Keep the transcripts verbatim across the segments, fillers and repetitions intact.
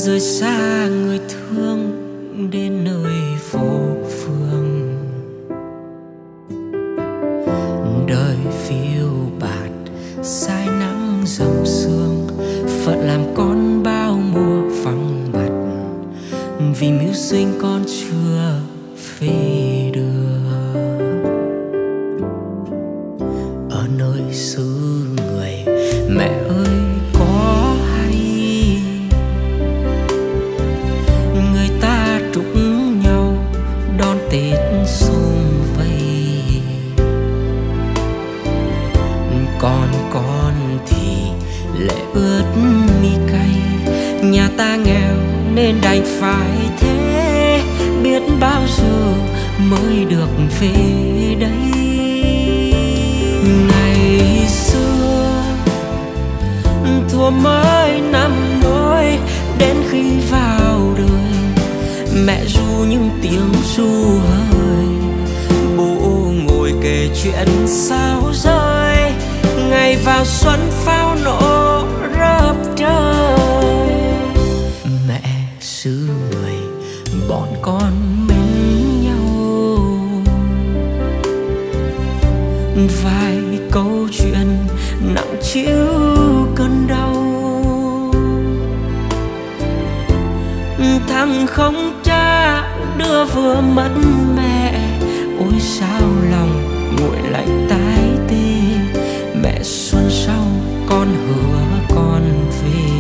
rời xa người thương đến nơi phố phường. Đời phiêu bạt sai nắng dầm sương, phận làm con bao mùa vắng mặt, vì mưu sinh con chưa về được. Ở nơi xứ người mẹ ơi có hay, người ta trúc nhau đón Tết sum vầy. Còn con thì lệ ướt mi cay, nhà ta nghèo nên đành phải thế, biết bao giờ mới được về đây. Ngày xưa thuở mới năm đôi, đến khi vào đời mẹ ru những tiếng ru hơi, bố ngồi kể chuyện sao rơi, ngày vào xuân pháo nổ rợp trời. Mẹ xứ người bọn con mến nhau, vài câu chuyện nặng trĩu cơn đau. Thằng không cha đứa vừa mất mẹ, ôi sao lòng nguội lạnh tái tê. Mẹ xuân sau con hứa con về.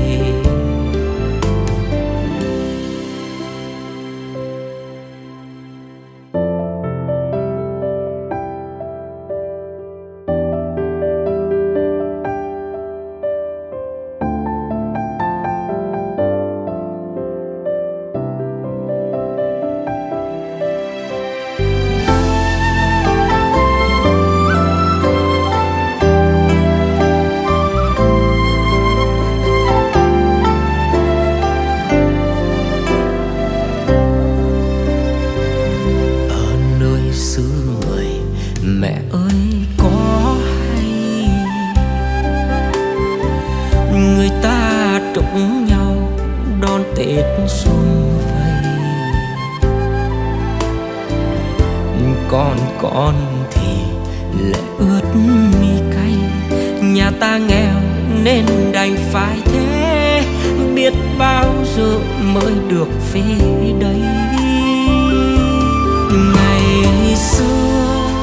Mẹ ơi có hay, người ta trúc nhau đón Tết sum vầy. Còn con thì lệ ướt mi cay, nhà ta nghèo nên đành phải thế, biết bao giờ mới được về đây. Ngày xưa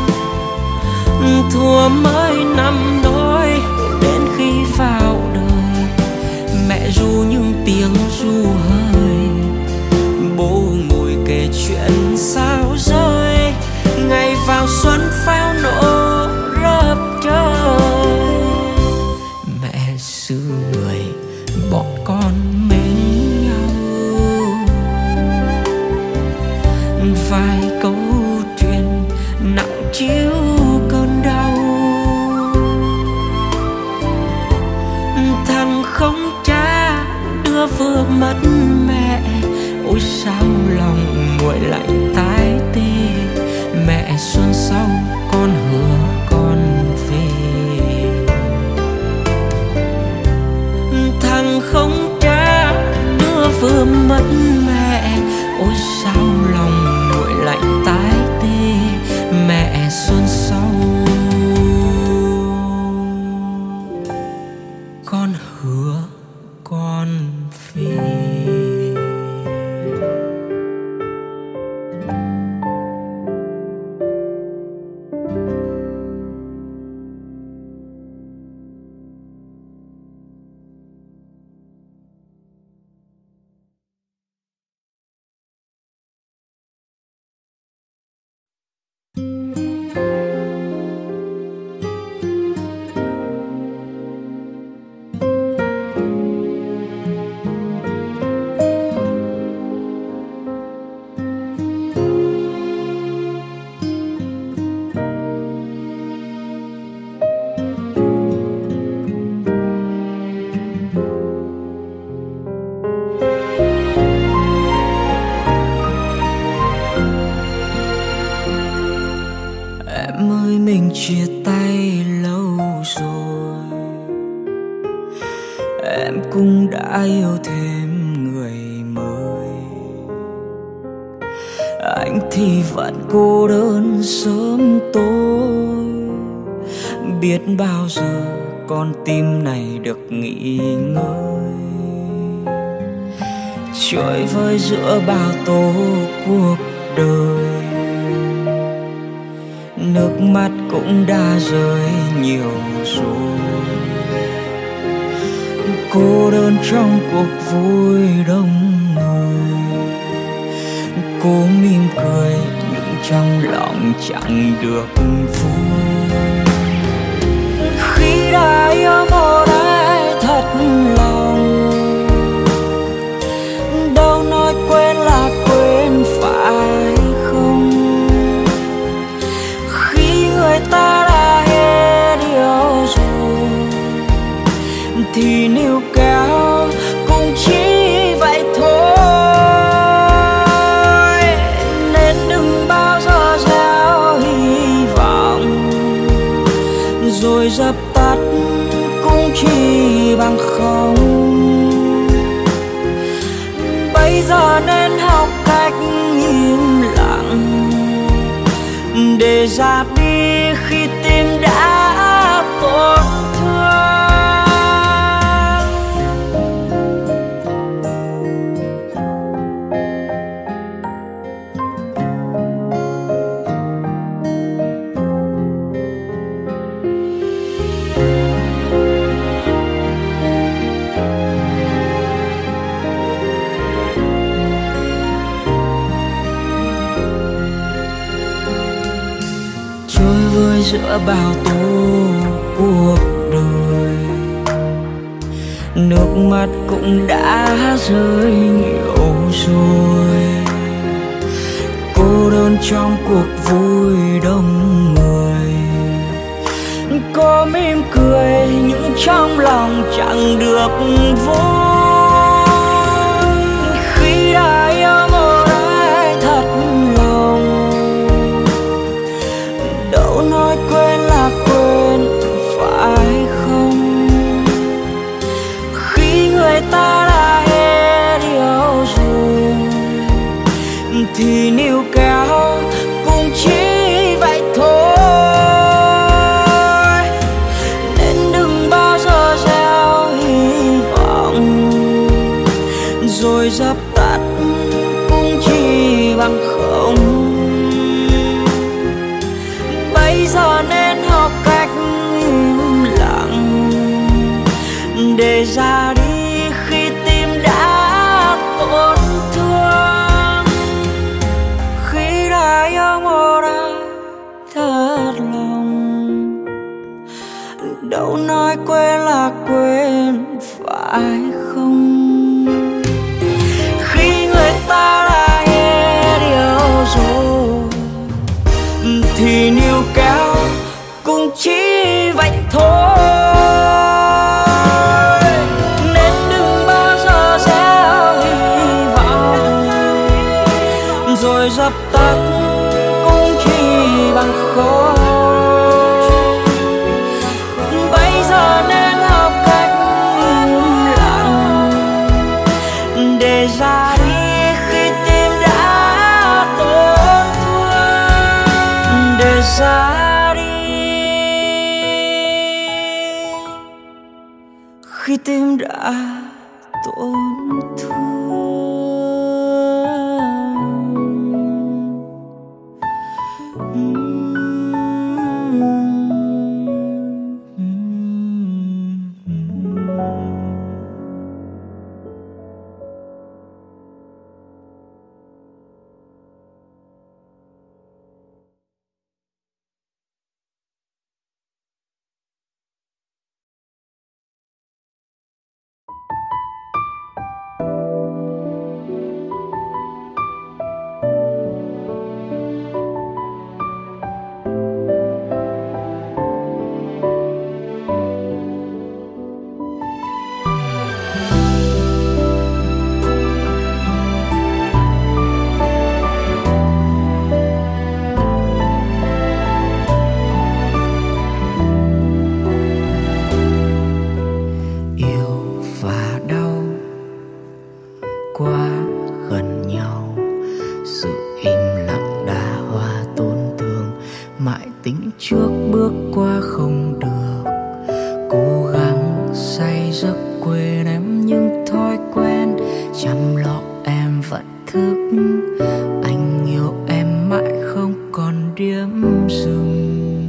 thuở mới năm đôi, đến khi vào đời mẹ ru những tiếng ru hơi, bố ngồi kể chuyện sao rơi, ngày vào xuân pháo nổ rợp trời. Mẹ xứ người bọn con mến nhau, vài câu chuyện nặng trĩu cơn đau. Thằng không cha đứa vừa mất mẹ, ôi sao lòng nguội lạnh tái tê. Mẹ xuân sau con hứa con về. Thằng không cha đứa vừa mất mẹ, ôi sao lòng nguội lạnh tái tê. Mẹ xuân sau con hứa con về. Mình chia tay lâu rồi, em cũng đã yêu thêm người anh thì vẫn cô đơn sớm tối. Biết bao giờ con tim này được nghỉ ngơi, trôi vơi giữa bao tố cuộc đời. Nước mắt cũng đã rơi nhiều rồi, cô đơn trong cuộc vui đông người. Cô mỉm cười nhưng trong lòng chẳng được vui. Khi đã yêu một ai thật lòng, đâu nói quên là quên phải không? Khi người ta đã hết yêu rồi thì níu kéo cũng chỉ vậy thôi. Nên đừng bao giờ gieo hy vọng rồi dập tắt cũng chỉ bằng không. Bây giờ nên học cách im lặng để ra đi khi tim đã tổn thương. Vơi giữa bao tố cuộc đời, nước mắt cũng đã rơi nhiều rồi. Cô đơn trong cuộc vui đông người, cô mỉm cười nhưng trong lòng chẳng được vui. Khi đã yêu một ai thật lòng, đâu nói quên là quên phải không? Khi người ta đã hết yêu rồi thì níu kéo cũng chỉ vậy thôi. Nên đừng bao giờ gieo hy vọng rồi dập tắt cũng chỉ bằng không. Bây giờ nên học cách im lặng để ra đi khi tim đã tổn thương. Khi đã yêu một ai thật lòng, đâu nói quên là quên phải không? Khi người ta đã hết yêu rồi thì níu kéo cũng chỉ vậy thôi. Nên đừng bao giờ gieo hy vọng rồi dập tắt cũng chỉ bằng khói. Bây giờ nên học cách im lặng để ra đi khi tim đã tổn thương. Để ra đi khi tim đã tổn thương. trước bước qua không được, cố gắng say giấc quên em những thói quen chăm lo em vẫn thức. Anh yêu em mãi không còn điểm dừng,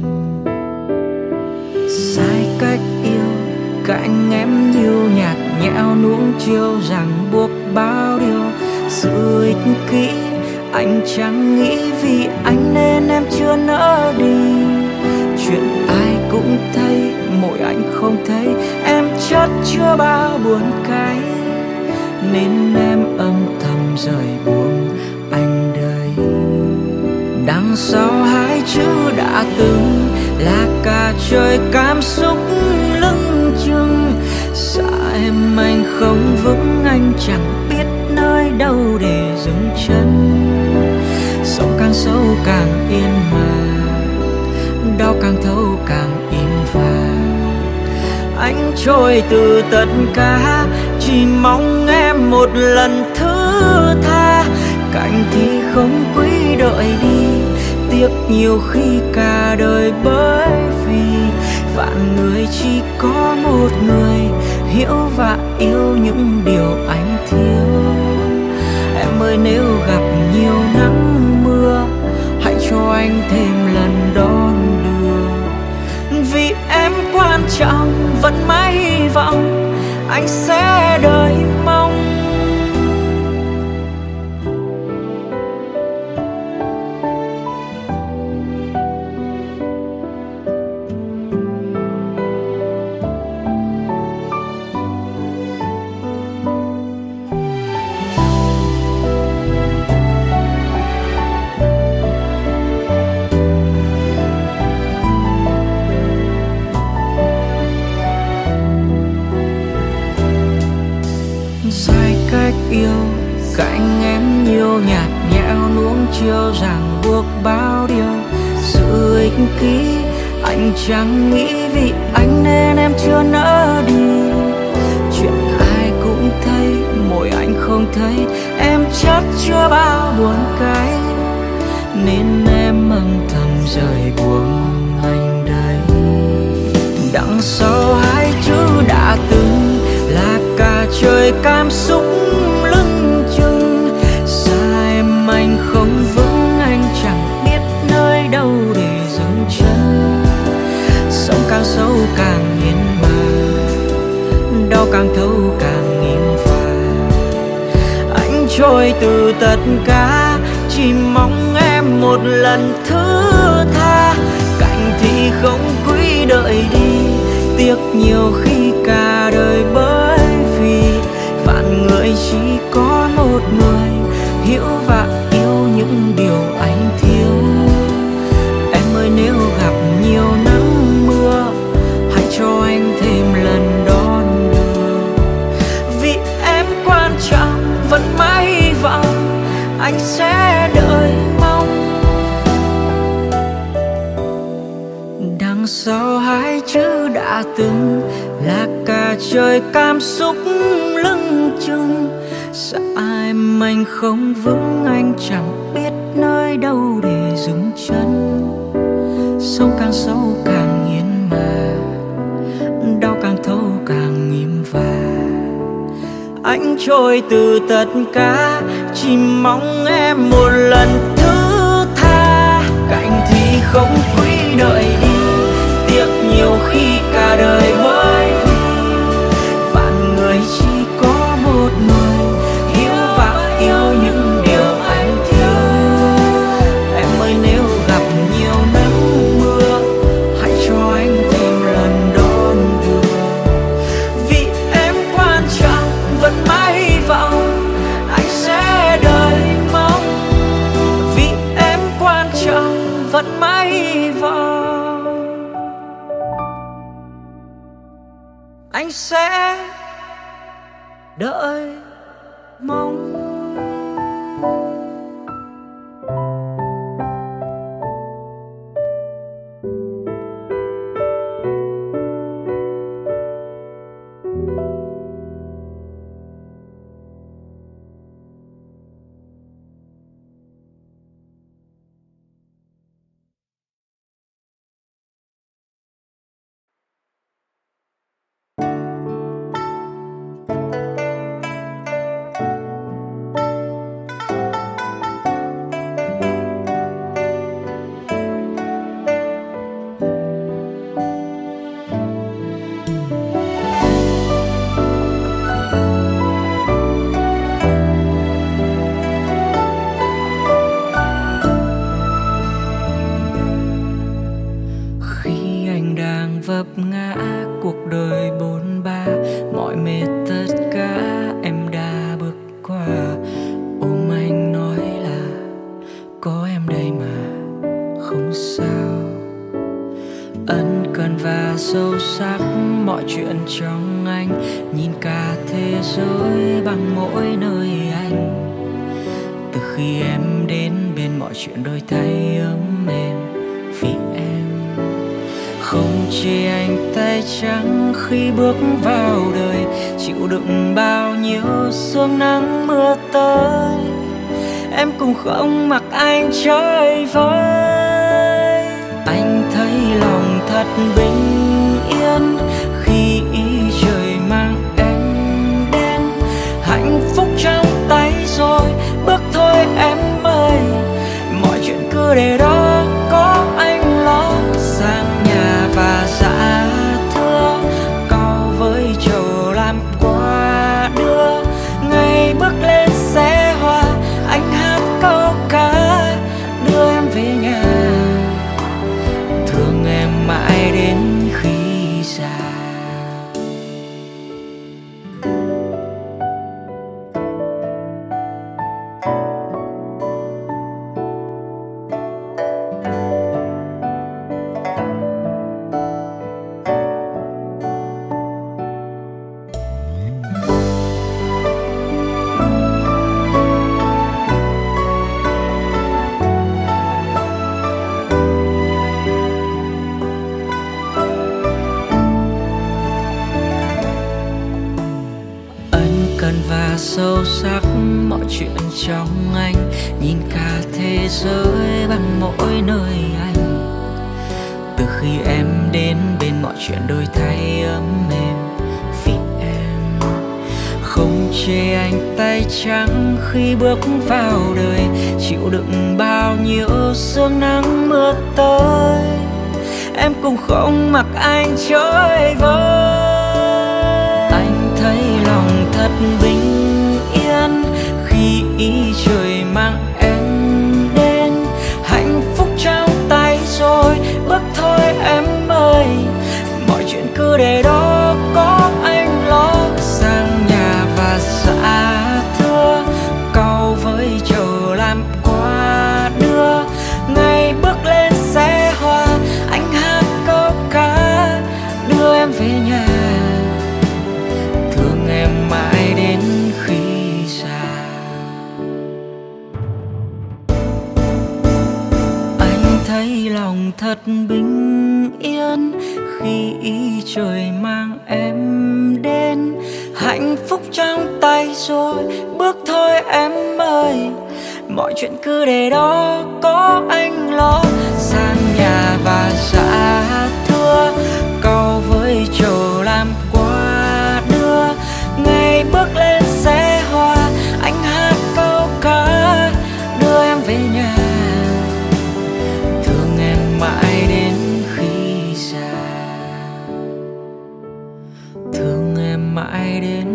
sai cách yêu cạnh em nhiều nhạt nhẽo nuông chiều ràng buộc bao điều. Sự ích kỷ anh chẳng nghĩ, vì anh nên em chưa nỡ đi. Chuyện ai cũng thấy, mỗi anh không thấy, em chất chứa bao buồn cay, nên em âm thầm rời buông anh đây. Đằng sau hai chữ đã từng là cả trời cảm xúc lưng chừng. Xa em anh không vững, anh chẳng biết nơi đâu để dừng chân. Sóng càng sâu càng yên mà, đau càng thâu càng im phai. Anh trôi từ tất cả, chỉ mong em một lần thứ tha. Cạnh thì không quý đợi đi, tiếc nhiều khi cả đời, bởi vì vạn người chỉ có một người hiểu và yêu những điều anh thiếu. Em ơi nếu gặp nhiều nắng mưa, hãy cho anh thêm lần đón đưa. Vì em quan trọng, vẫn mãi hy vọng anh sẽ đợi mong. Sai cách yêu cạnh em nhiều nhạt nhẽo nuông chiều ràng buộc bao điều. Sự ích kỷ anh chẳng nghĩ, vì anh nên em chưa nỡ đi. Chuyện ai cũng thấy, mỗi anh không thấy, em chất chứa bao buồn cay, nên em âm thầm rời buông anh đây. Đằng sau hai chữ đã từng là cả trời cảm xúc lưng chừng. Xa em anh không vững, anh chẳng biết nơi đâu để dừng chân. Sóng càng sâu càng yên mà, đau càng thâu càng im phai. Anh trôi từ tất cả, chỉ mong em một lần thứ tha. Cạnh thì không quý đợi đi, tiếc nhiều khi cả đời, bởi vì vạn người chỉ có một người hiểu và yêu những điều anh thiếu. Em ơi nếu gặp nhiều nắng mưa, hãy cho anh thêm lần đón đưa. Vì em quan trọng, vẫn mãi hy vọng anh sẽ đợi mong. Đằng sau hai chữ đã từng là cả trời cảm xúc lưng chừng. Xa em anh không vững, anh chẳng biết nơi đâu để dừng chân. Sông càng sâu càng yên mà, đau càng thâu càng im phai. Anh trôi từ tất cả, chỉ mong em một lần thứ tha. Cạnh thì không quý đợi đi, tiếc nhiều khi cả đời, bởi vì vạn người chỉ có một người hiểu và yêu những điều anh thiếu. Em ơi nếu gặp nhiều nắng mưa, hãy cho anh thêm lần đón đưa. Vì em quan trọng, vẫn mãi hy vọng anh sẽ đợi mong. Vì em quan trọng, vẫn mãi hy vọng anh sẽ đợi mong. có em đây mà không sao. Ân cần và sâu sắc mọi chuyện trong anh, nhìn cả thế giới bằng mỗi nơi anh. Từ khi em đến bên mọi chuyện đổi thay ấm êm vì em. Không chê anh tay trắng khi bước vào đời, chịu đựng bao nhiêu sương nắng mưa tới. Em cũng không mặc anh chơi vơi. Anh thấy lòng thật bình yên khi ý trời mang em đến. Hạnh phúc trong tay rồi, bước thôi em ơi. Mọi chuyện cứ để đó, có anh lo. Sang nhà và dạ thưa, cầu với chầu làm quà đưa. Ngày bước lên xe hoa, anh hát câu ca đưa em về nhà. Thương em mãi đến khi già. Và sâu sắc mọi chuyện trong anh, nhìn cả thế giới bằng mỗi nơi anh. Từ khi em đến bên mọi chuyện đổi thay ấm êm vì em. Không chê anh tay trắng khi bước vào đời, chịu đựng bao nhiêu sương nắng mưa tới. Em cũng không mặc anh chơi vơi. Anh thấy lòng thật bình yên khi ý trời mang em đến. Hạnh phúc trong tay rồi, bước thôi em ơi. Mọi chuyện cứ để đó, có anh lo. Sang nhà và dạ thưa, cầu với chầu làm quà đưa. Ngày bước lên xe hoa, anh hát câu ca đưa em về nhà. Thương em mãi đến khi già. Anh thấy lòng thật bình yên khi ý trời mang em đến. Hạnh phúc trong tay rồi, bước thôi em ơi. Mọi chuyện cứ để đó, có anh lo. Sang nhà và dạ thưa, cầu với chầu làm quà đưa. Ngày bước lên xe hoa, anh hát câu ca đưa em về nhà. Thương em mãi đến khi già. Thương em mãi đến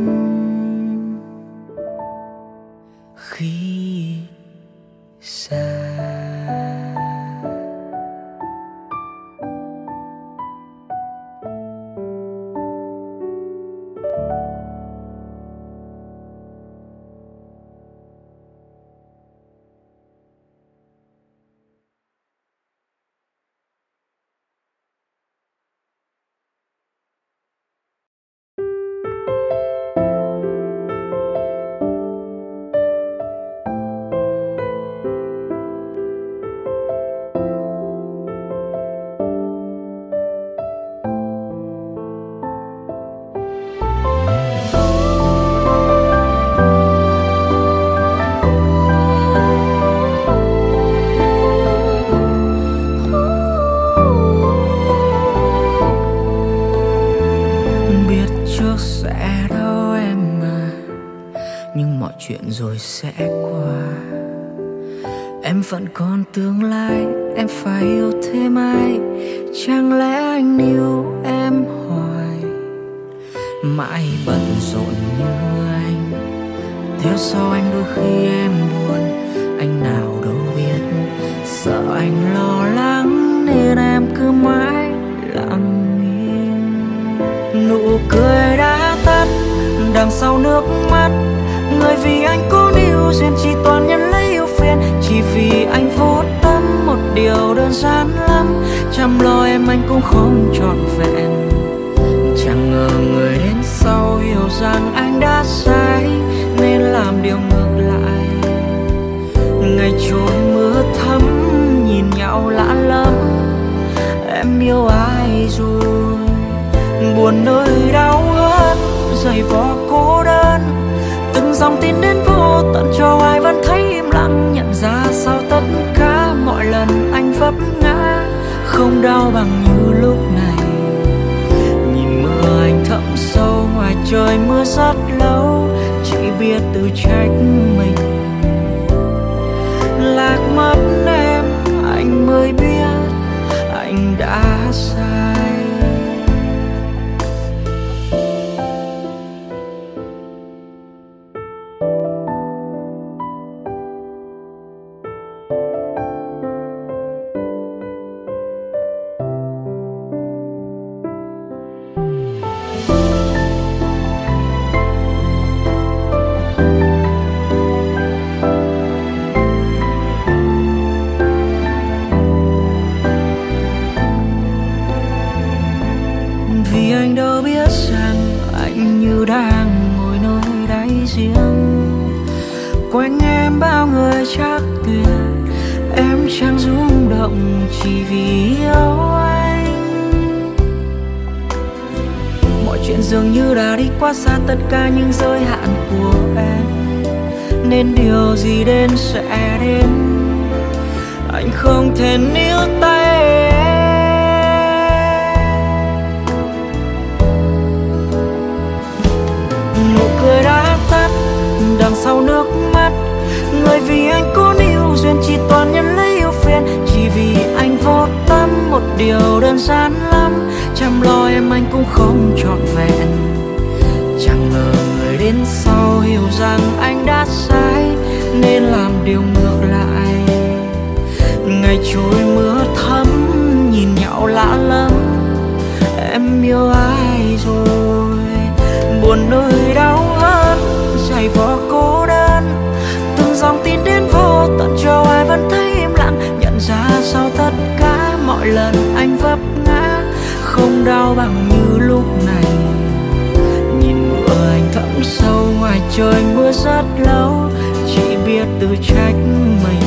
khi già. Rồi sẽ qua. Em vẫn còn tương lai, em phải yêu thêm ai. Chẳng lẽ anh yêu em hoài, mãi bận rộn như anh. Theo sau anh đôi khi em buồn, anh nào đâu biết. Sợ anh lo lắng nên em cứ mãi lặng im. Nụ cười đã tắt đằng sau nước mắt. Người vì anh cố níu duyên chỉ toàn nhân lấy yêu phiền. Chỉ vì trọn vẹn. Chẳng ngờ người đến sau hiểu rằng anh đã sai nên làm điều ngược lại. Ngày trôi mưa thấm nhìn nhau lạ lắm, em yêu ai rồi. Buồn nơi đau hơn giày vò cô đơn, từng dòng tin đến vô tận cho ai vẫn thấy im lặng. Nhận ra sau tất cả mọi lần anh vấp ngã không đau bằng như lúc này. Nhìn mưa anh thấm sâu ngoài trời mưa rất lâu, chỉ biết tự trách mình. Lạc mất em anh mới biết anh đã sai. Vì anh đâu biết rằng anh như đang ngồi nơi đáy giếng. Quanh em bao người chắc tuyệt, em chẳng rung động chỉ vì yêu anh. Mọi chuyện dường như đã đi quá xa tất cả những giới hạn của em, nên điều gì đến sẽ đến. Anh không thể níu tay em. Nụ cười đã tắt đằng sau nước mắt, người vì anh cố níu duyên chỉ toàn nhân lấy yêu phiền. Chỉ vì anh vô tâm một điều đơn giản lắm, chăm lo em anh cũng không trọn vẹn. Chẳng ngờ người đến sau hiểu rằng anh đã sai nên làm điều ngược lại. Ngày trôi mưa thấm nhìn nhau lạ lắm, em yêu ai rồi. Buồn nơi đau hơn giày vò cô đơn, từng dòng tin đến vô tận cho ai vẫn thấy im lặng. Nhận ra sau tất cả mọi lần anh vấp ngã không đau bằng như lúc này. Nhìn mưa anh thấm sâu ngoài trời mưa rất lâu, chỉ biết tự trách mình.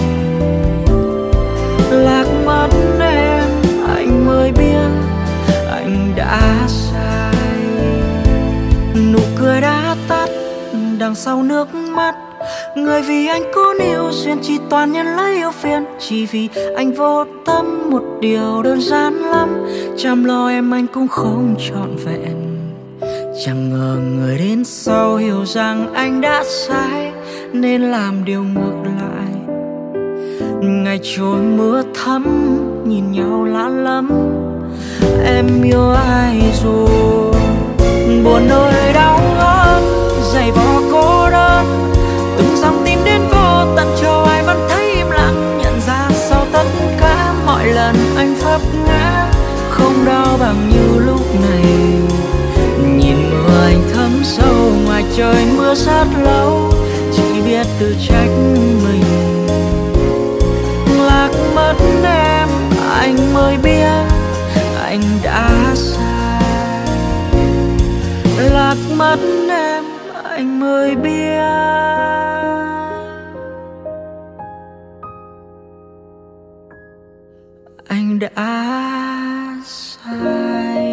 Lạc mất em anh mới biết anh đã sai. Nụ cười đã tắt đằng sau nước mắt, người vì anh cố níu duyên chỉ toàn nhân lấy yêu phiền. Chỉ vì anh vô tâm một điều đơn giản lắm, chăm lo em anh cũng không trọn vẹn. Chẳng ngờ người đến sau hiểu rằng anh đã sai nên làm điều ngược lại. Ngày trôi mưa thấm nhìn nhau lạ lắm, em yêu ai rồi. Buồn nơi đau hơn giày vò cô đơn, từng dòng tin đến vô tận cho ai vẫn thấy im lặng. Nhận ra sau tất cả mọi lần anh vấp ngã không đau bằng như lúc này. Nhìn mưa anh thấm sâu ngoài trời mưa rất lâu, chỉ biết tự trách mình. Lạc mất em anh mới biết anh đã sai. Lạc mất em anh mới biết anh đã sai.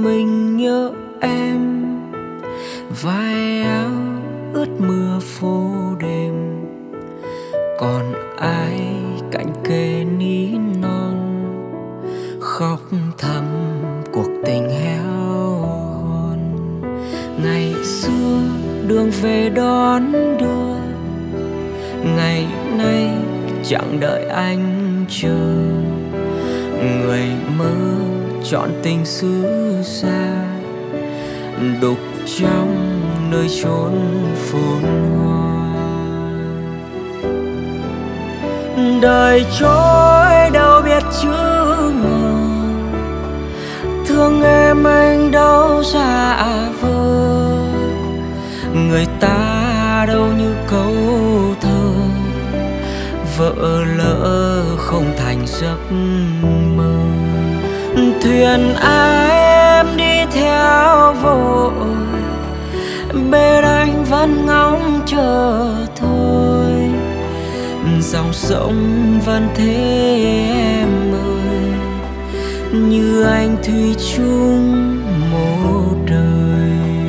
mình nhớ em. Vai áo ướt mưa phố đêm, còn ai cạnh kề ní non, khóc thầm cuộc tình héo hon. Ngày xưa đường về đón đưa, ngày nay chẳng đợi anh chờ. Người mơ chọn tình xứ xa, đục trong nơi chốn phồn hoa. Đời trôi đâu biết chữ ngờ, thương em anh đâu xa vời. Người ta đâu như câu thơ, vỡ lỡ không thành giấc mơ. Thuyền ai em đi theo vội, bên anh vẫn ngóng chờ thôi. Dòng sông vẫn thế em ơi, như anh thủy chung một đời.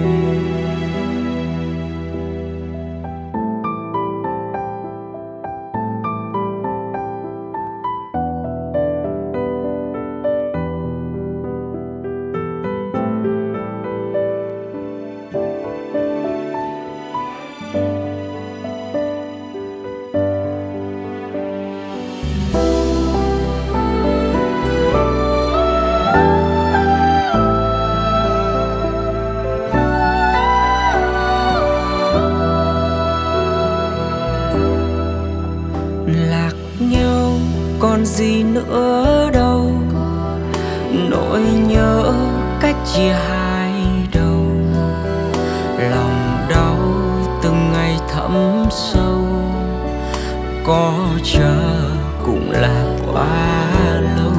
Còn gì nữa đâu, nỗi nhớ cách chia hai đầu. Lòng đau từng ngày thấm sâu, có chờ cũng là quá lâu.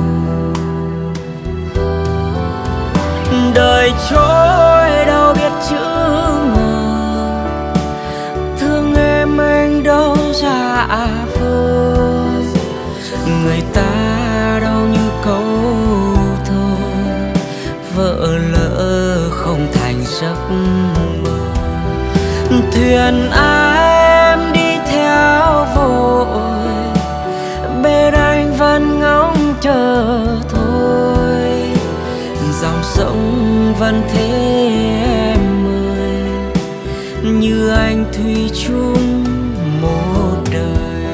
Đời trôi đâu biết chữ ngờ, thương em anh đâu xa vời. Người ta đâu như câu thơ, vỡ lỡ không thành giấc mơ. Thuyền ai em đi theo vội, bên anh vẫn ngóng chờ thôi. Dòng sông vẫn thế em ơi, như anh thủy chung một đời.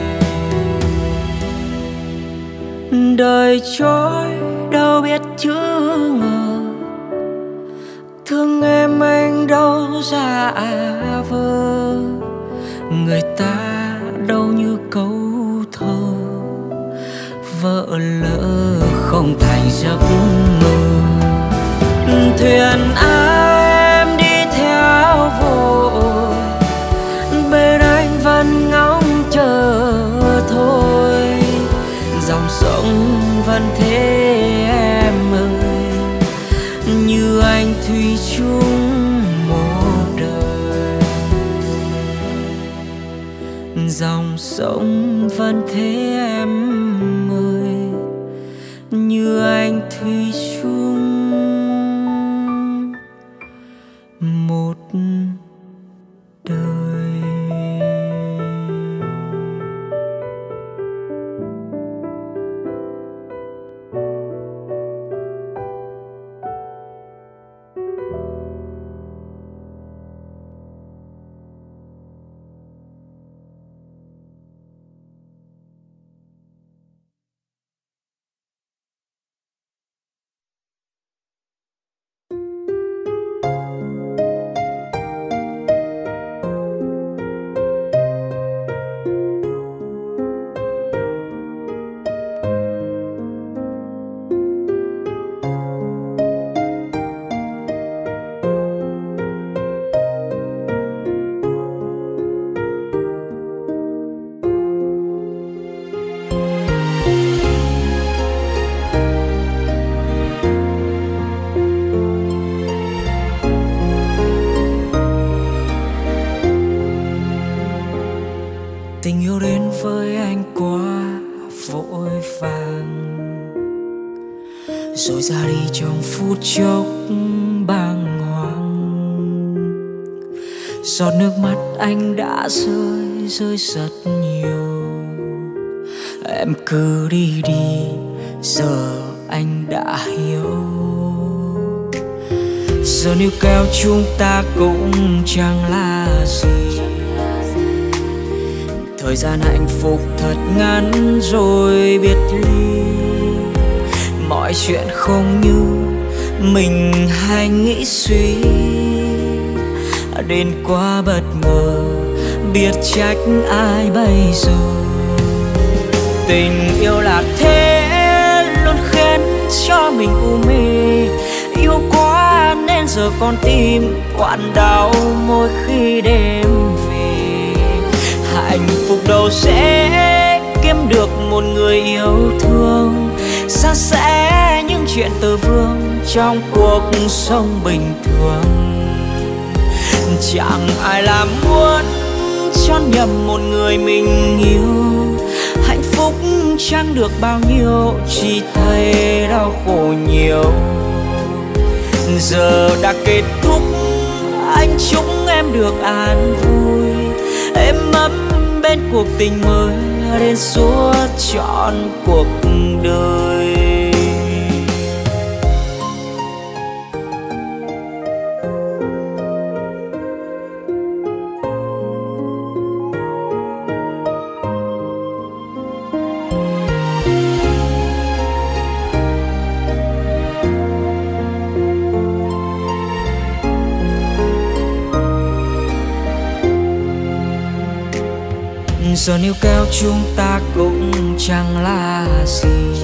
Đời trôi đâu biết chữ ngờ, thương em anh đâu xa vời. Người ta đâu như câu thơ, vỡ lỡ không thành giấc mơ. Thuyền ai em đi theo vội, bên anh vẫn ngóng chờ thôi. Dòng sông vẫn thế em ơi, như anh thủy chung một đời. Dòng sông vẫn thế em ơi, như anh thủy chung một đời. Tình yêu đến với anh quá vội vàng, rồi ra đi trong phút chốc bàng hoàng. Giọt nước mắt anh đã rơi rơi rất nhiều. Em cứ đi đi, giờ anh đã hiểu. Giờ níu kéo chúng ta cũng chẳng là gì. Thời gian hạnh phúc thật ngắn rồi biệt ly. Mọi chuyện không như mình hay nghĩ suy. Đến quá bất ngờ, biết trách ai bây giờ. Tình yêu là thế, luôn khiến cho mình u mê. Yêu quá nên giờ con tim quặn đau mỗi khi đêm về. Hạnh phúc đâu sẽ kiếm được một người yêu thương, san sẻ những chuyện tơ vương trong cuộc sống bình thường. Chẳng ai làm muốn chọn nhầm một người mình yêu. Hạnh phúc chẳng được bao nhiêu, chỉ thấy đau khổ nhiều. Giờ đã kết thúc, anh chúc em được an vui, êm ấm bên cuộc tình mới đến suốt trọn cuộc đời. Giờ níu kéo chúng ta cũng chẳng là gì.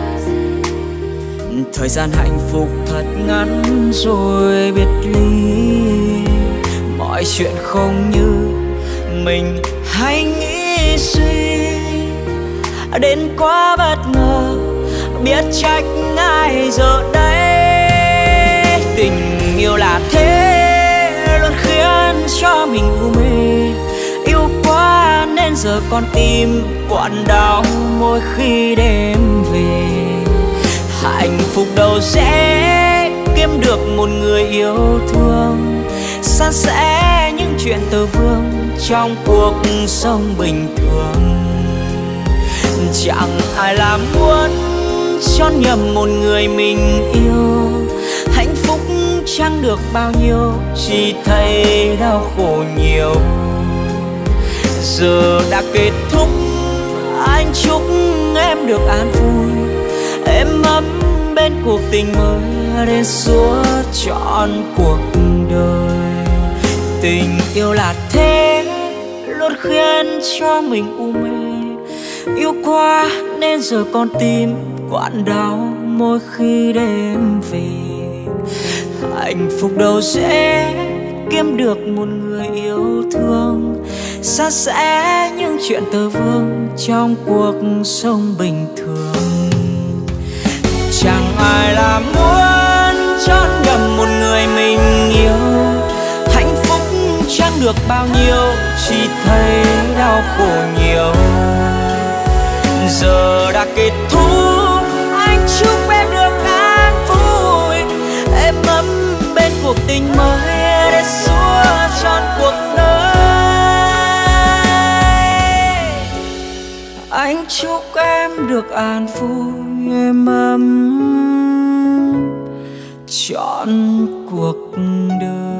Thời gian hạnh phúc thật ngắn rồi biệt ly. Mọi chuyện không như mình hay nghĩ suy. Đến quá bất ngờ, biết trách ai giờ đây. Tình yêu là thế, luôn khiến cho mình u mê. Yêu quá nên giờ con tim quặn đau mỗi khi đêm về. Hạnh phúc đâu sẽ kiếm được một người yêu thương, san sẻ những chuyện tơ vương trong cuộc sống bình thường. Chẳng ai làm muốn chọn nhầm một người mình yêu. Hạnh phúc chẳng được bao nhiêu, chỉ thấy đau khổ nhiều. Giờ đã kết thúc, anh chúc em được an vui, êm ấm bên cuộc tình mới đến suốt trọn cuộc đời. Tình yêu là thế, luôn khiến cho mình u mê. Yêu quá nên giờ con tim quặn đau mỗi khi đêm về. Hạnh phúc đâu sẽ kiếm được một người yêu thương, san sẻ những chuyện tơ vương trong cuộc sống bình thường. Chẳng ai làm muốn chọn nhầm một người mình yêu. Hạnh phúc chẳng được bao nhiêu, chỉ thấy đau khổ nhiều. Giờ đã kết thúc, anh chúc em được an vui, êm ấm bên cuộc tình mới để suốt trọn cuộc đời. Anh chúc em được an vui, êm ấm trọn cuộc đời.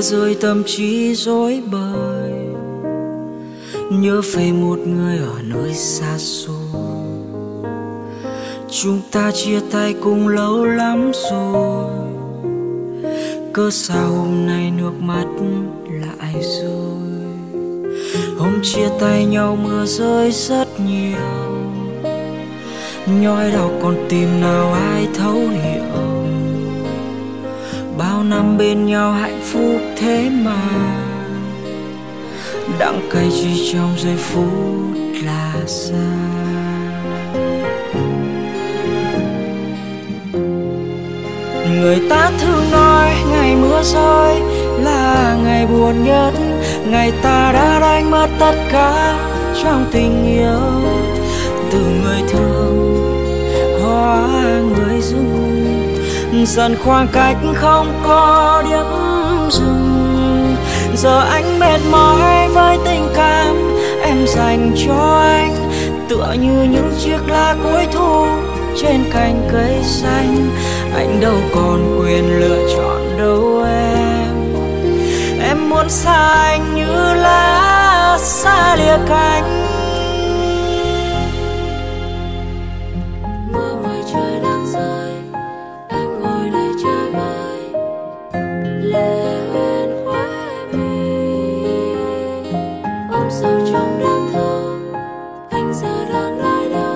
rơi tâm trí rối bời, nhớ về một người ở nơi xa xôi. Chúng ta chia tay cũng lâu lắm rồi, cớ sao hôm nay nước mắt lại rơi. Hôm chia tay nhau mưa rơi rất nhiều, nhói đau con tim nào ai thấu hiểu. Bao năm bên nhau hạnh phúc thế mà đắng cay chỉ trong giây phút là xa. Người ta thường nói ngày mưa rơi là ngày buồn nhất, ngày ta đã đánh mất tất cả trong tình yêu. Từ người thương hóa người dưng, dần khoảng cách không có điểm dừng. Giờ anh mệt mỏi với tình cảm em dành cho anh, tựa như những chiếc lá cuối thu trên cành cây xanh. Anh đâu còn quyền lựa chọn đâu em. Em muốn xa anh như lá xa lìa cánh. Mưa ngoài trời đang rơi, em ngồi đây chơi vơi, lệ hoen khóe mi. Ôm sâu trong đêm thơ, anh giờ đang nơi đâu?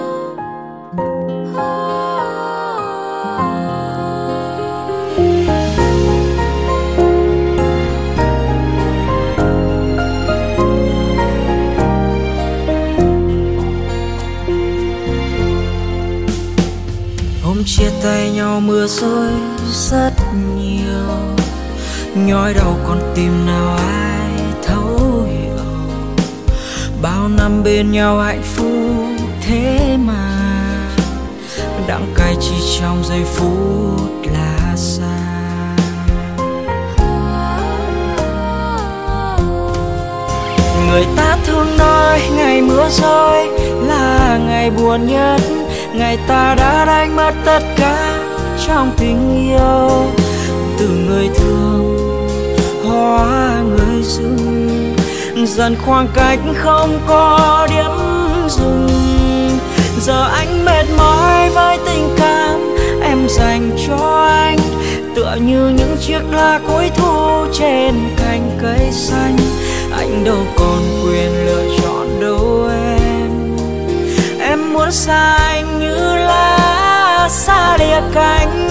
Hôm chia tay nhau mưa rơi rất nhiều, nhói đau con tim nào ai thấu hiểu. Bao năm bên nhau hạnh phúc thế mà đắng cay chỉ trong giây phút là xa. Người ta thường nói ngày mưa rơi là ngày buồn nhất, ngày ta đã đánh mất tất cả trong tình yêu. Từ người thương hóa người dưng, dần khoảng cách không có điểm dừng. Giờ anh mệt mỏi với tình cảm em dành cho anh, tựa như những chiếc lá cuối thu trên cành cây xanh. Anh đâu còn quyền lựa chọn đâu em. Em muốn xa anh như lá xa lìa cánh.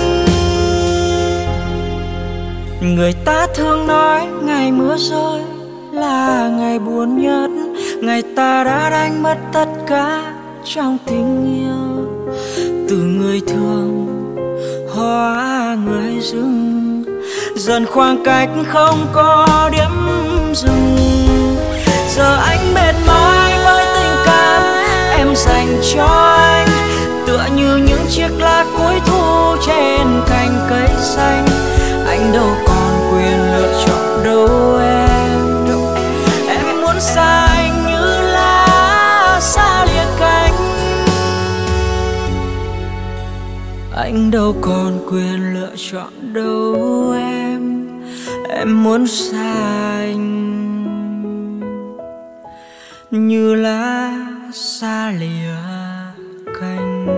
Người ta thường nói ngày mưa rơi là ngày buồn nhất, ngày ta đã đánh mất tất cả trong tình yêu. Từ người thương hóa người dưng, dần khoảng cách không có điểm dừng. Giờ anh mệt mỏi với tình cảm em dành cho anh, tựa như những chiếc lá cuối thu trên cành cây xanh. Anh đâu còn quyền lựa chọn đâu em. Em muốn xa anh như lá xa lìa cánh. Anh đâu còn quyền lựa chọn đâu em. Em muốn xa anh như lá xa lìa cánh.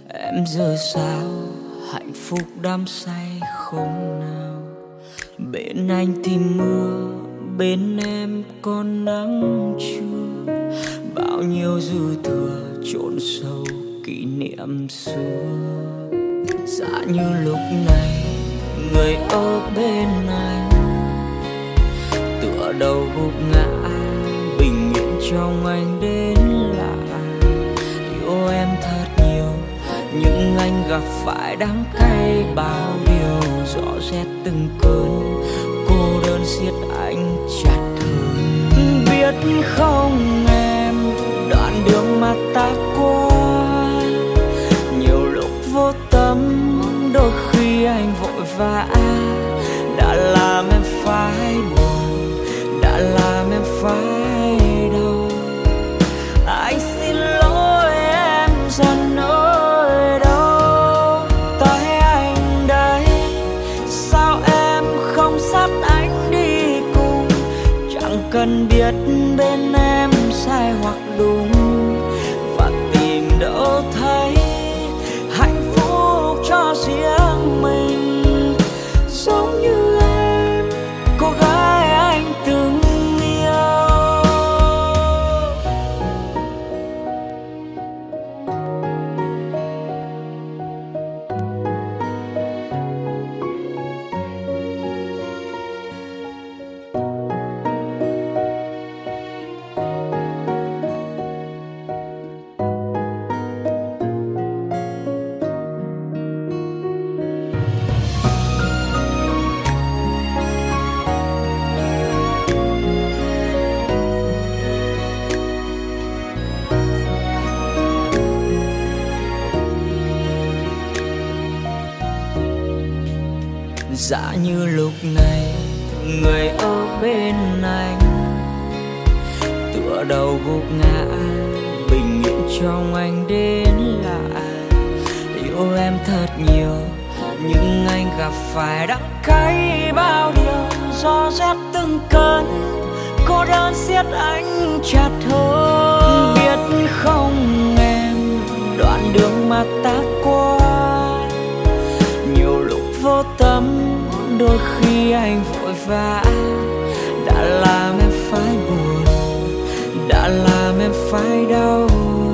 Em giờ sao hạnh phúc đắm say không nào. Bên anh thì mưa, bên em còn nắng trưa. Bao nhiêu dư thừa chôn sâu kỷ niệm xưa. Dạ như lúc này người ở bên anh tựa đầu gục ngã, bình yên trong anh đến lạ. Yêu em thật nhiều nhưng anh gặp phải đắng cay bao điều. Rõ rét từng cơn cô đơn siết anh chặt hơn. Biết không em, đoạn đường mà ta qua nhiều lúc vô tâm, đôi khi anh vội vã đã làm em phải buồn, đã làm em phải đau. Anh xin lỗi em dần nơi đâu, tay anh đây sao em không dắt anh đi cùng. Chẳng cần biết bên em sai hoặc đúng, và tìm đâu thấy hạnh phúc cho riêng mình. Giống như em, cô gái anh từng yêu. Dạ như lúc này người ở bên anh tựa đầu gục ngã, bình yên trong anh đến lạ. Yêu em thật nhiều nhưng anh gặp phải đắng cay bao điều. Gió rét từng cơn cô đơn siết anh chặt hơn. Biết không em, đoạn đường mà ta qua nhiều lúc vô tâm, đôi khi anh vội vã đã làm em phải buồn, đã làm em phải đau.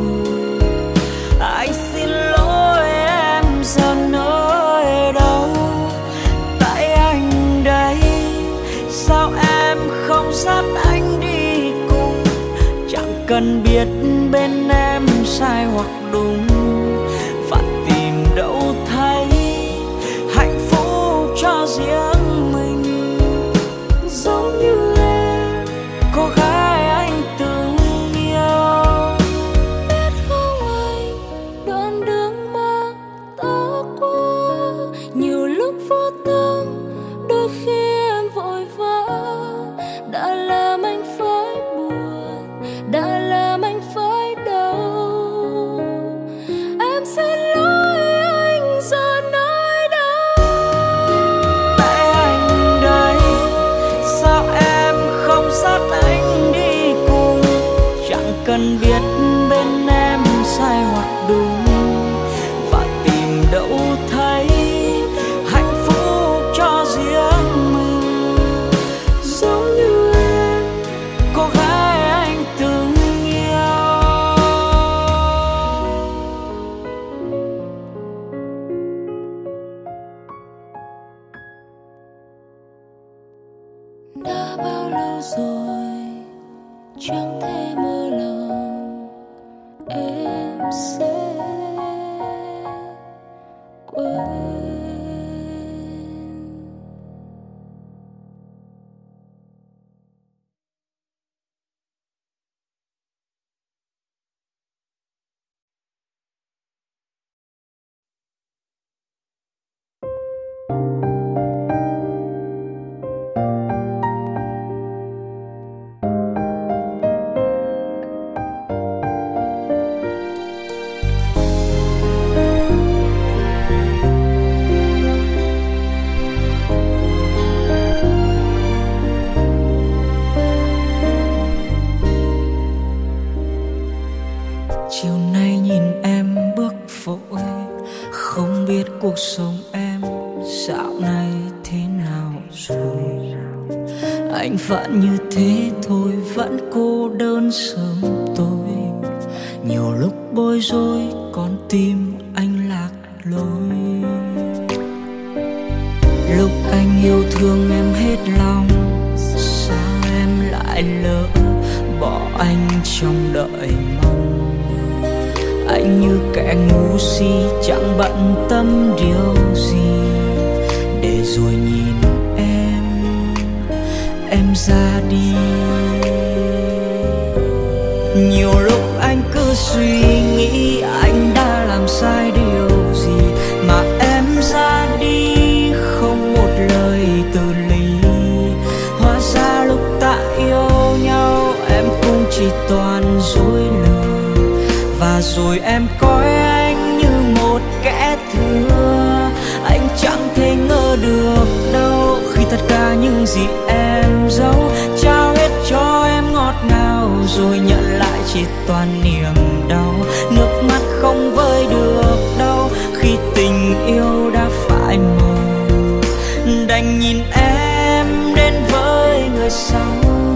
Anh xin lỗi em giờ nơi đâu, tại anh đây sao em không dắt anh đi cùng. Chẳng cần biết bên em sai hoặc đúng, và tìm đâu thấy hạnh phúc cho riêng mình. Giống như em, cô gái anh từng yêu. Biết không anh, đoạn đường mà ta qua nhiều lúc vô tâm, đôi khi em vội vã đã làm anh phải buồn, đã làm anh phải đau. Em xin lỗi anh giờ nơi đâu, Tại anh đây sao em không dắt anh đi cùng. Chẳng cần biết bên em sai hoặc đúng, và tìm đâu thấy hạnh phúc cho riêng mình. Giống như em, cô gái anh từng yêu. đã bao lâu rồi chẳng thể mơ lòng em sẽ quên. biết cuộc sống em dạo này thế nào rồi. Anh vẫn như thế thôi, vẫn cô đơn sớm tối. Nhiều lúc bối rối, con tim anh lạc lối. Lúc anh yêu thương em hết lòng, sao em lại lỡ bỏ anh trong đợi mong. Anh như kẻ ngu si chẳng bận tâm điều gì, để rồi nhìn em, em ra đi. Nhiều lúc anh cứ suy nghĩ anh đã làm sai điều gì mà em ra đi không một lời từ ly. Hóa ra lúc ta yêu nhau em cũng chỉ toàn dối lừa, và rồi em coi anh như một kẻ thừa. Anh chẳng thể ngờ được đâu khi tất cả những gì em giấu trao hết cho em ngọt ngào, rồi nhận lại chỉ toàn niềm đau. Nước mắt không vơi được đâu khi tình yêu đã phai màu. Đành nhìn em đến với người sau.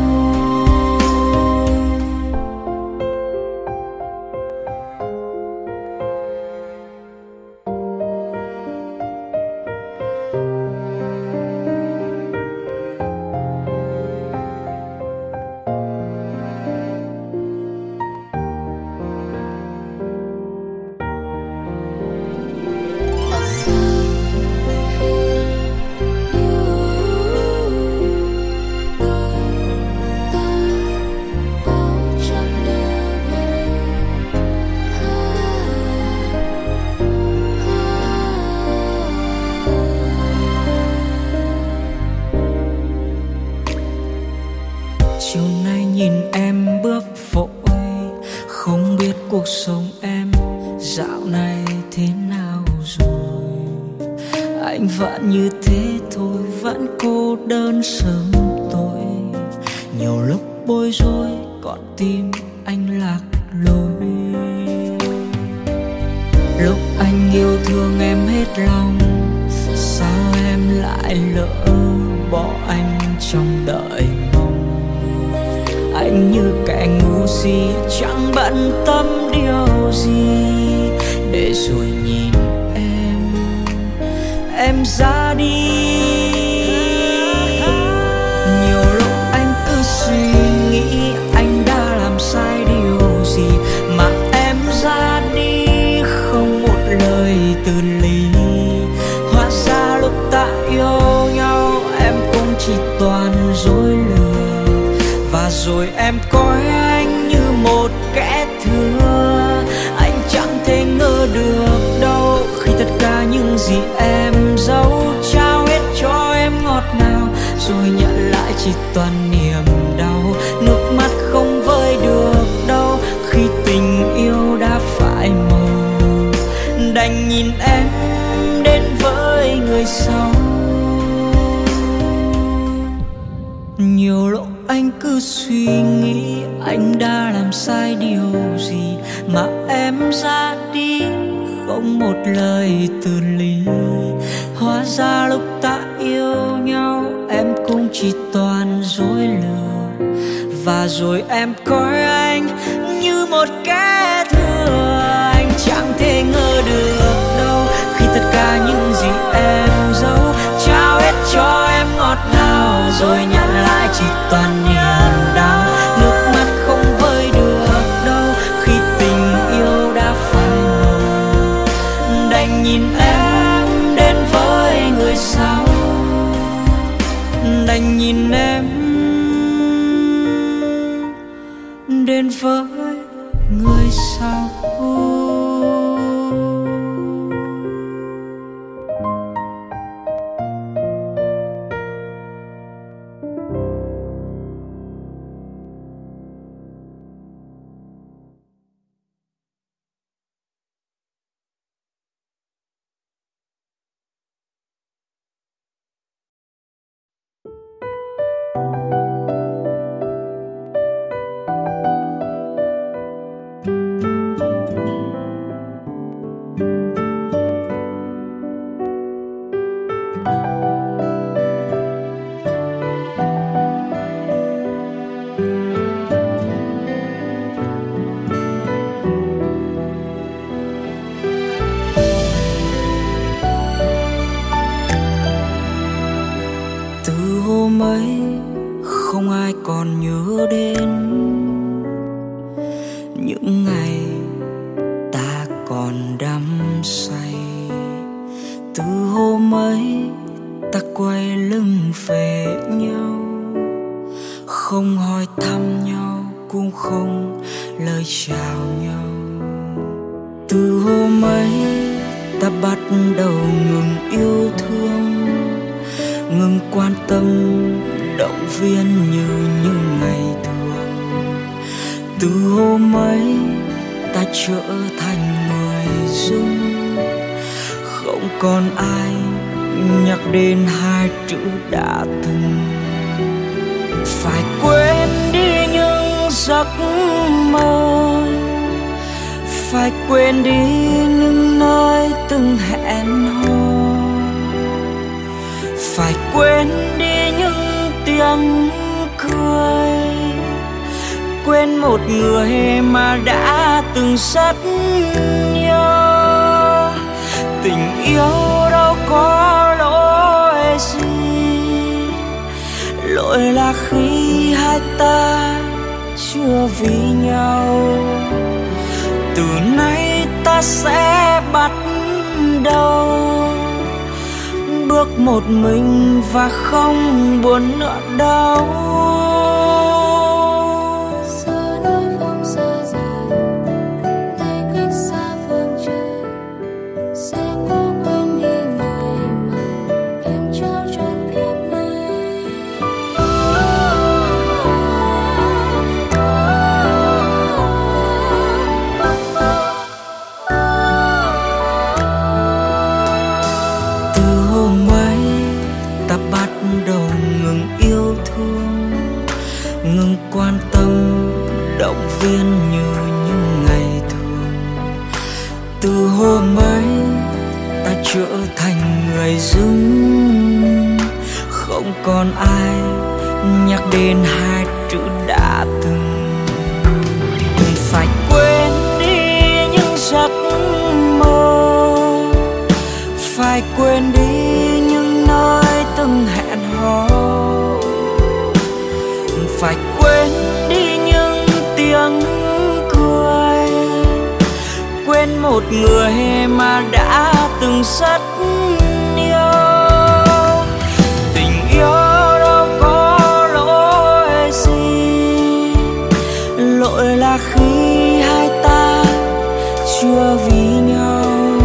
Chiều nay nhìn em bước vội, không biết cuộc sống em dạo này thế nào rồi. Anh vẫn như thế thôi, vẫn cô đơn sớm tối. Nhiều lúc bối rối, con tim anh lạc lối. Lúc anh yêu thương em hết lòng, sao em lại lỡ bỏ anh trong đợi mong. Anh như kẻ ngu si chẳng bận tâm điều gì, để rồi nhìn em, em ra đi. Nhiều lúc anh cứ suy nghĩ anh đã làm sai điều gì mà em ra đi không một lời từ ly. Hóa ra lúc ta yêu nhau em cũng chỉ toàn dối lừa, và rồi em coi anh như một kẻ thừa. Anh chẳng thể ngờ được đâu khi tất cả những gì em giấu trao hết cho em ngọt ngào, rồi nhận lại chỉ toàn niềm đau. Nước mắt không vơi được đâu khi tình yêu đã phai màu. Đành nhìn em đến với người sau. Nhiều lúc anh cứ suy nghĩ anh đã làm sai điều gì mà em ra đi không một lời từ ly. Hóa ra lúc ta yêu nhau em cũng chỉ toàn dối lừa, và rồi em coi anh như một kẻ thừa. Anh chẳng thể ngờ được đâu khi tất cả những gì em giấu trao hết cho em ngọt ngào, rồi nhận lại chỉ toàn niềm đau. Nước mắt không vơi được đâu khi tình yêu đã phai màu. Đành nhìn em đến với người sau. Đành nhìn em đến với người sau. ai còn nhớ đến những ngày ta còn đắm say. Từ hôm ấy ta quay lưng về nhau, không hỏi thăm nhau cũng không lời chào nhau. Từ hôm ấy ta bắt đầu ngừng yêu thương, ngừng quan tâm động viên như những ngày thường. Từ hôm ấy ta trở thành người dung, không còn ai nhắc đến hai chữ đã từng. Phải quên đi những giấc mơ, phải quên đi những nơi từng hẹn hò, phải quên đi những tiếng cười, quên một người mà đã từng rất nhớ. Tình yêu đâu có lỗi gì, lỗi là khi hai ta chưa vì nhau. Từ nay ta sẽ bắt đầu bước một mình và không buồn nữa đâu. Giờ đôi không xa rời, ngày cách xa phương trời, sẽ có quên đi người mà em trao trọn kiếp này. Từ hôm ấy ta bắt đầu ngừng yêu thương, ngừng quan tâm động viên như những ngày thường. Từ hôm ấy ta trở thành người dưng, không còn ai nhắc đến hai chữ đã từng. Phải quên đi những giấc mơ, phải quên đi những nơi từng hẹn hò, phải quên đi những tiếng cười, quên một người mà đã từng rất yêu. Tình yêu đâu có lỗi gì, lỗi là khi hai ta chưa vì nhau.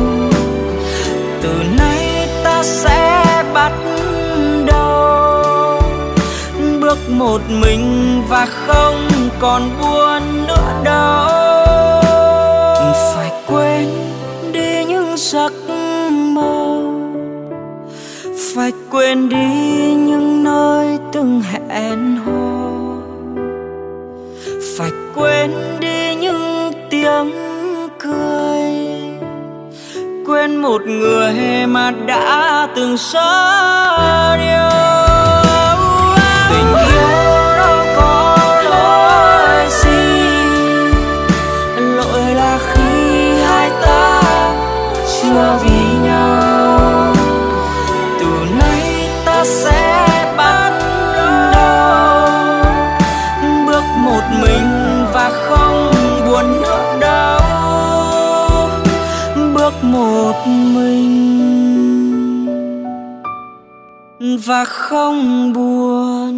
Từ nay ta sẽ bắt đầu bước một mình và không còn buồn nữa đâu. Phải quên đi những giấc mơ, phải quên đi những nơi từng hẹn hò, phải quên đi những tiếng cười, quên một người mà đã từng rất yêu. Tình yêu đâu có lỗi gì, lỗi là khi hai ta chưa vì nhau. Từ nay ta sẽ bắt đầu bước một mình và không buồn nữa đâu. Bước một mình và không buồn